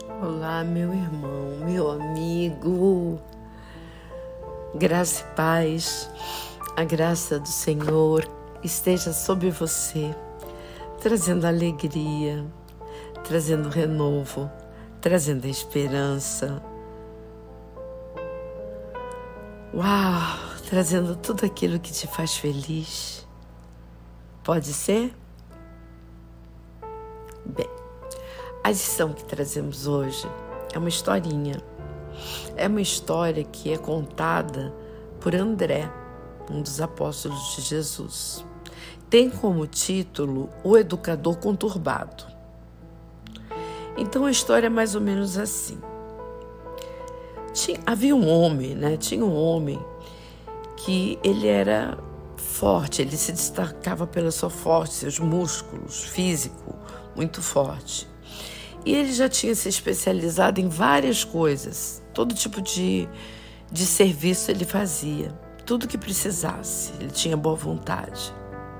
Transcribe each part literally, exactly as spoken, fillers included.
Olá, meu irmão, meu amigo, graça e paz, a graça do Senhor esteja sobre você, trazendo alegria, trazendo renovo, trazendo esperança. Uau, trazendo tudo aquilo que te faz feliz. Pode ser? Bem, a lição que trazemos hoje é uma historinha. É uma história que é contada por André, um dos apóstolos de Jesus. Tem como título O Educador Conturbado. Então a história é mais ou menos assim. Tinha, havia um homem, né? Tinha um homem que ele era forte, ele se destacava pela sua força, seus músculos, físico muito forte. E ele já tinha se especializado em várias coisas, todo tipo de, de serviço ele fazia, tudo que precisasse, ele tinha boa vontade.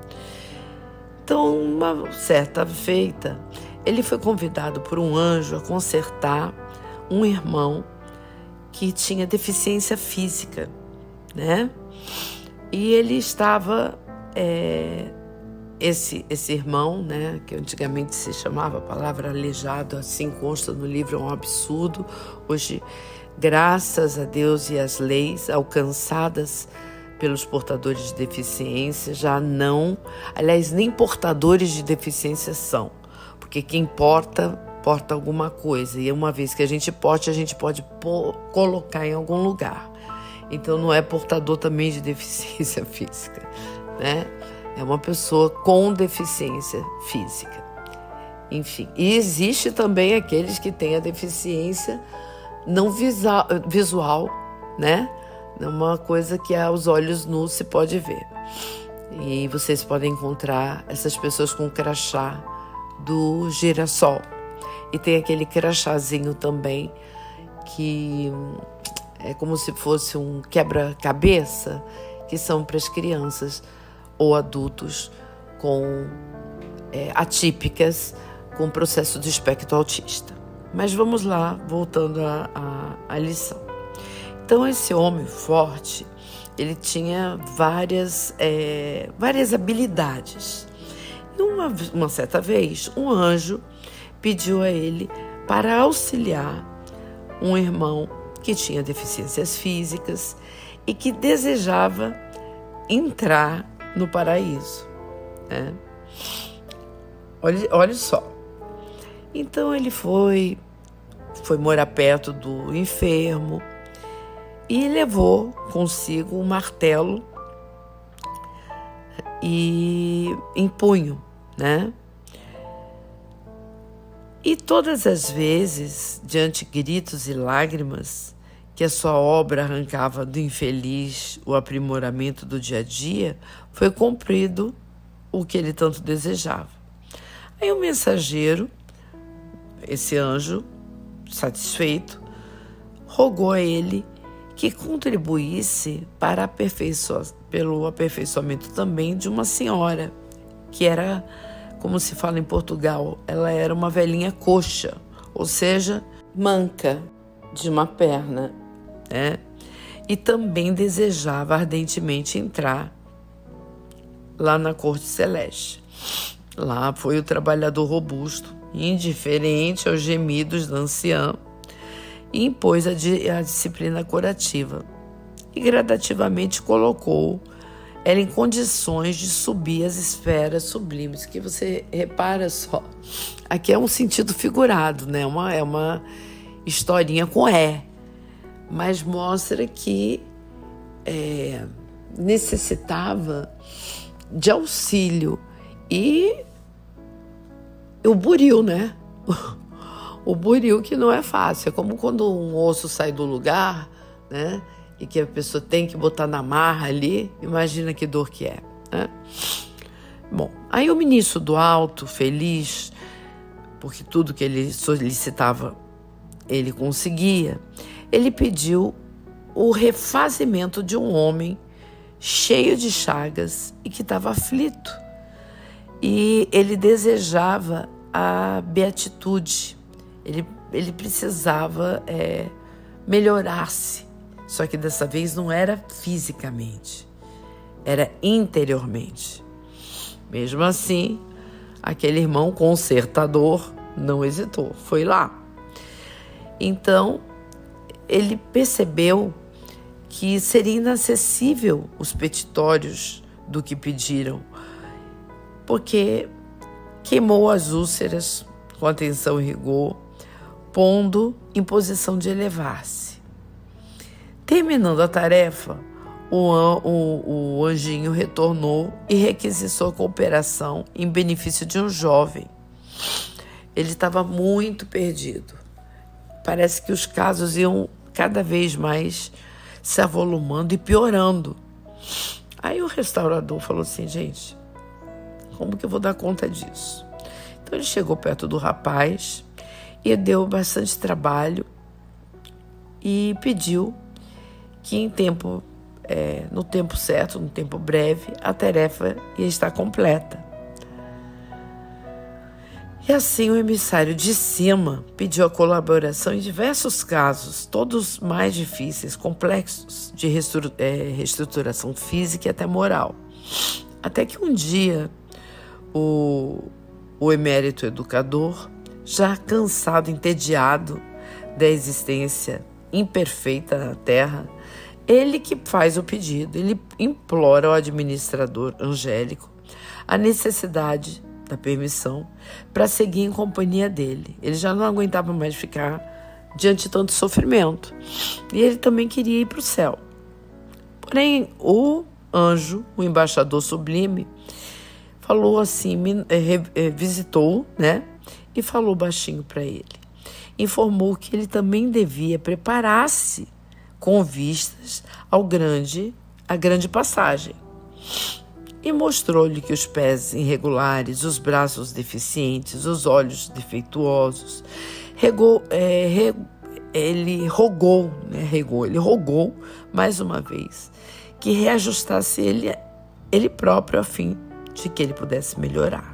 Então, uma certa feita, ele foi convidado por um anjo a consertar um irmão que tinha deficiência física, né? E ele estava... É, Esse, esse irmão, né, que antigamente se chamava a palavra aleijado, assim consta no livro, é um absurdo. Hoje, graças a Deus e às leis alcançadas pelos portadores de deficiência, já não, aliás, nem portadores de deficiência são, porque quem porta, porta alguma coisa, e uma vez que a gente porte, a gente pode pôr, colocar em algum lugar. Então não é portador também de deficiência física, né? É uma pessoa com deficiência física. Enfim, e existe também aqueles que têm a deficiência não visual, visual, né? É uma coisa que aos olhos nus se pode ver. E vocês podem encontrar essas pessoas com crachá do girassol. E tem aquele crachazinho também que é como se fosse um quebra-cabeça, que são para as crianças ou adultos com é, atípicas com processo de espectro autista. Mas vamos lá, voltando à lição. Então, esse homem forte, ele tinha várias, é, várias habilidades. E uma, uma certa vez, um anjo pediu a ele para auxiliar um irmão que tinha deficiências físicas e que desejava entrar no paraíso, né? Olha, olha só. Então ele foi, foi morar perto do enfermo e levou consigo um martelo e em punho, né? E todas as vezes, diante de gritos e lágrimas, que a sua obra arrancava do infeliz o aprimoramento do dia a dia, foi cumprido o que ele tanto desejava. Aí o mensageiro, esse anjo, satisfeito, rogou a ele que contribuísse para aperfeiçoar, pelo aperfeiçoamento também de uma senhora, que era, como se fala em Portugal, ela era uma velhinha coxa, ou seja, manca de uma perna, né? E também desejava ardentemente entrar lá na corte celeste. Lá foi o trabalhador robusto, indiferente aos gemidos da anciã, e impôs a, di- a disciplina curativa e gradativamente colocou ela em condições de subir as esferas sublimes, que você repara só, aqui é um sentido figurado, né? Uma, é uma historinha com E, mas mostra que é, necessitava de auxílio e o buril, né? O buril que não é fácil, é como quando um osso sai do lugar, né? E que a pessoa tem que botar na marra ali, imagina que dor que é, né? Bom, aí o ministro do alto, feliz, porque tudo que ele solicitava ele conseguia, ele pediu o refazimento de um homem cheio de chagas e que estava aflito. E ele desejava a beatitude. Ele ele precisava é, melhorar-se. Só que dessa vez não era fisicamente, era interiormente. Mesmo assim, aquele irmão consertador não hesitou, foi lá. Então, ele percebeu que seria inacessível os petitórios do que pediram, porque queimou as úlceras com atenção e rigor, pondo em posição de elevar-se. Terminando a tarefa, o, an, o, o anjinho retornou e requisitou a cooperação em benefício de um jovem. Ele estava muito perdido. Parece que os casos iam cada vez mais se avolumando e piorando. Aí o restaurador falou assim, gente, como que eu vou dar conta disso? Então ele chegou perto do rapaz e deu bastante trabalho e pediu que em tempo, é, no tempo certo, no tempo breve, a tarefa ia estar completa. E assim o emissário de cima pediu a colaboração em diversos casos, todos mais difíceis, complexos, de restru- é, reestruturação física e até moral. Até que um dia o, o emérito educador, já cansado, entediado da existência imperfeita na Terra, ele que faz o pedido, ele implora ao administrador angélico a necessidade da permissão para seguir em companhia dele. Ele já não aguentava mais ficar diante de tanto sofrimento. E ele também queria ir para o céu. Porém, o anjo, o embaixador sublime, falou assim, visitou, né? E falou baixinho para ele. Informou que ele também devia preparar-se com vistas ao grande, à grande passagem. E mostrou-lhe que os pés irregulares, os braços deficientes, os olhos defeituosos, regou, é, re, ele rogou, né, regou, ele rogou mais uma vez que reajustasse ele, ele próprio a fim de que ele pudesse melhorar.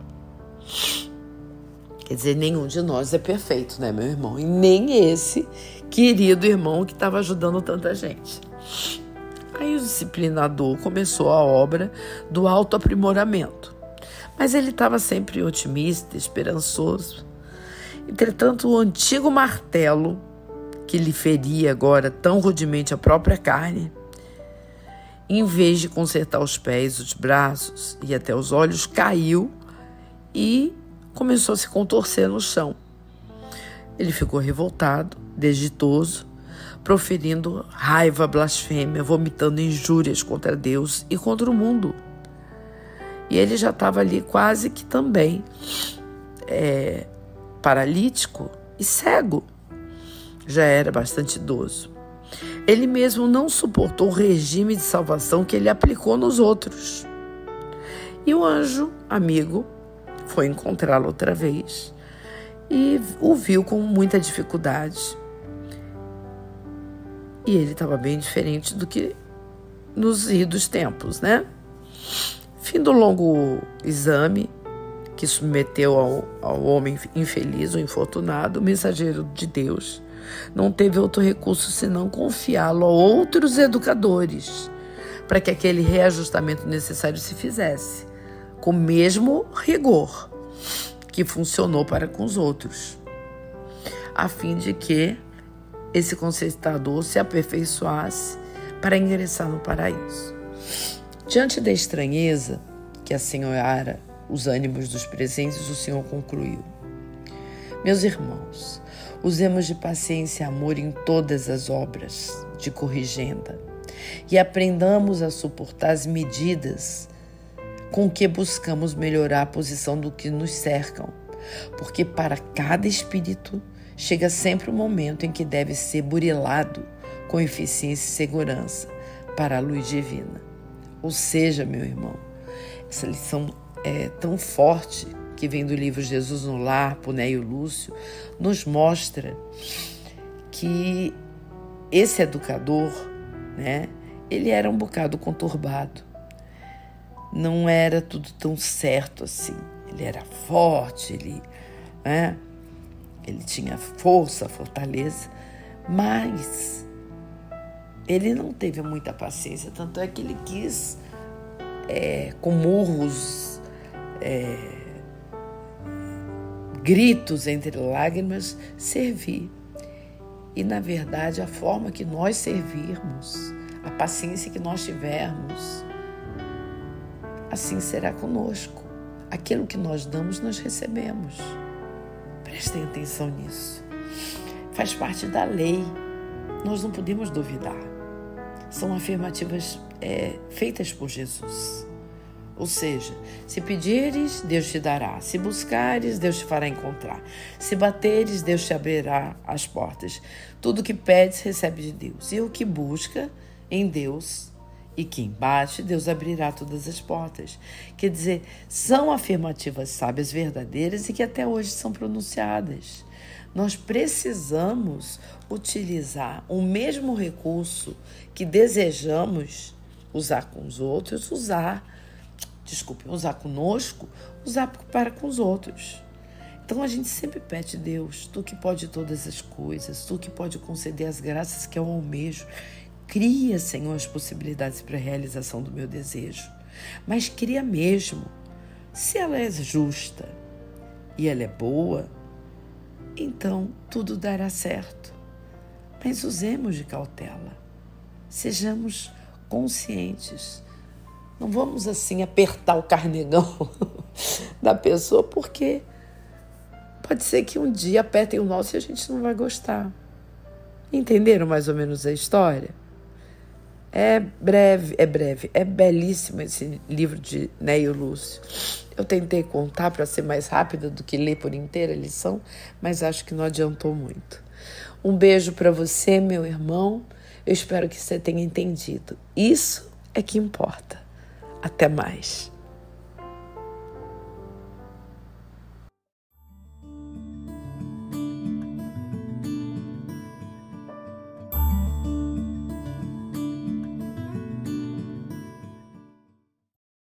Quer dizer, nenhum de nós é perfeito, né, meu irmão? E nem esse querido irmão que estava ajudando tanta gente. Aí o disciplinador começou a obra do autoaprimoramento. Mas ele estava sempre otimista, esperançoso. Entretanto, o antigo martelo, que lhe feria agora tão rudemente a própria carne, em vez de consertar os pés, os braços e até os olhos, caiu e começou a se contorcer no chão. Ele ficou revoltado, desditoso, proferindo raiva, blasfêmia, vomitando injúrias contra Deus e contra o mundo. E ele já estava ali quase que também é, paralítico e cego. Já era bastante idoso. Ele mesmo não suportou o regime de salvação que ele aplicou nos outros. E o anjo, amigo, foi encontrá-lo outra vez e o viu com muita dificuldade. E ele estava bem diferente do que nos idos tempos, né? Fim do longo exame que submeteu ao, ao homem infeliz, o infortunado, o mensageiro de Deus não teve outro recurso senão confiá-lo a outros educadores para que aquele reajustamento necessário se fizesse, com o mesmo rigor que funcionou para com os outros, a fim de que esse consertador se aperfeiçoasse para ingressar no paraíso. Diante da estranheza que assenhora os ânimos dos presentes, o Senhor concluiu: meus irmãos, usemos de paciência e amor em todas as obras de corrigenda e aprendamos a suportar as medidas com que buscamos melhorar a posição do que nos cercam, porque para cada espírito chega sempre o momento em que deve ser burilado com eficiência e segurança para a luz divina. Ou seja, meu irmão, essa lição é tão forte que vem do livro Jesus no Lar, por Neio Lúcio, nos mostra que esse educador, né, ele era um bocado conturbado. Não era tudo tão certo assim. Ele era forte, ele, né, ele tinha força, fortaleza, mas ele não teve muita paciência, tanto é que ele quis, é, com murros, é, gritos entre lágrimas, servir. E, na verdade, a forma que nós servirmos, a paciência que nós tivermos, assim será conosco. Aquilo que nós damos, nós recebemos. Prestem atenção nisso. Faz parte da lei. Nós não podemos duvidar. São afirmativas é, feitas por Jesus. Ou seja, se pedires, Deus te dará. Se buscares, Deus te fará encontrar. Se bateres, Deus te abrirá as portas. Tudo que pedes, recebe de Deus. E o que busca em Deus e quem bate, Deus abrirá todas as portas. Quer dizer, são afirmativas sábias, verdadeiras e que até hoje são pronunciadas. Nós precisamos utilizar o mesmo recurso que desejamos usar com os outros, usar, desculpe, usar conosco, usar para com os outros. Então a gente sempre pede, Deus, Tu que pode todas as coisas, Tu que pode conceder as graças que eu almejo. Cria, Senhor, as possibilidades para a realização do meu desejo. Mas cria mesmo. Se ela é justa e ela é boa, então tudo dará certo. Mas usemos de cautela. Sejamos conscientes. Não vamos assim apertar o carnegão da pessoa, porque pode ser que um dia apertem o nosso e a gente não vai gostar. Entenderam mais ou menos a história? É breve, é breve, é belíssimo esse livro de Neio Lúcio. Eu tentei contar para ser mais rápida do que ler por inteira a lição, mas acho que não adiantou muito. Um beijo para você, meu irmão. Eu espero que você tenha entendido. Isso é que importa. Até mais.